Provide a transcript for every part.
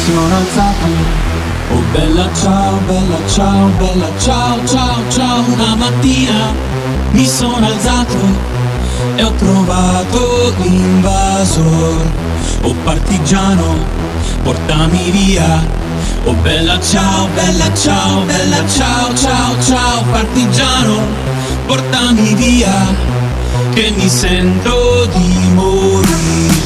sono alzato. Oh bella ciao, bella ciao, bella ciao, ciao, ciao. Una mattina mi sono alzato e ho trovato l'invasor. Oh partigiano, portami via. Oh bella ciao, bella ciao, bella ciao, ciao, ciao. Partigiano, portami via, che mi sento di morire.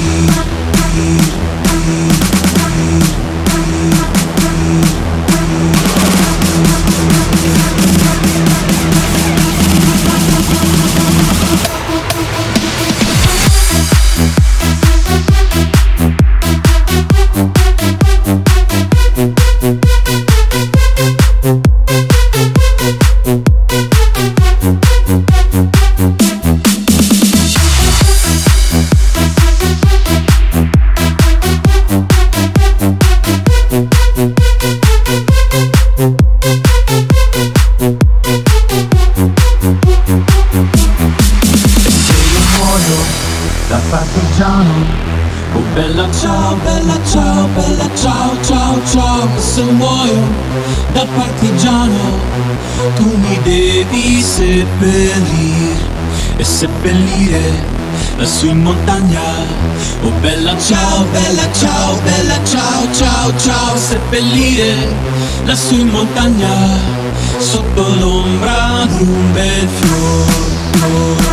Da partigiano, oh bella ciao, bella ciao, bella ciao, ciao, ciao. Se muoio da partigiano, tu mi devi seppellire e seppellire lassù in montagna. Oh bella ciao, bella ciao, bella ciao, ciao, ciao. Seppellire lassù in montagna, sotto l'ombra di un bel fiore.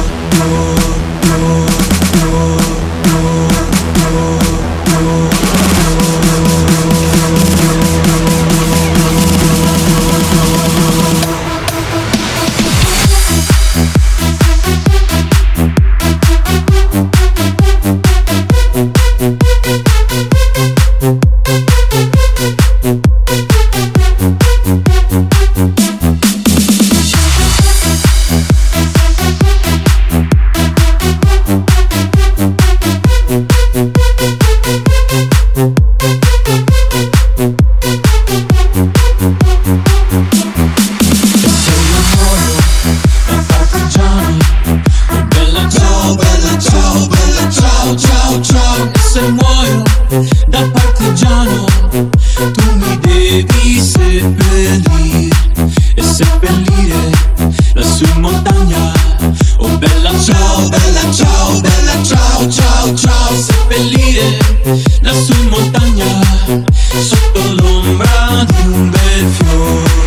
Se muoio da partigiano, tu mi devi seppellire e seppellire lassù in montagna. Oh bella ciao, bella ciao, bella ciao, ciao, ciao. Seppellire lassù in montagna, sotto l'ombra di un bel fiore.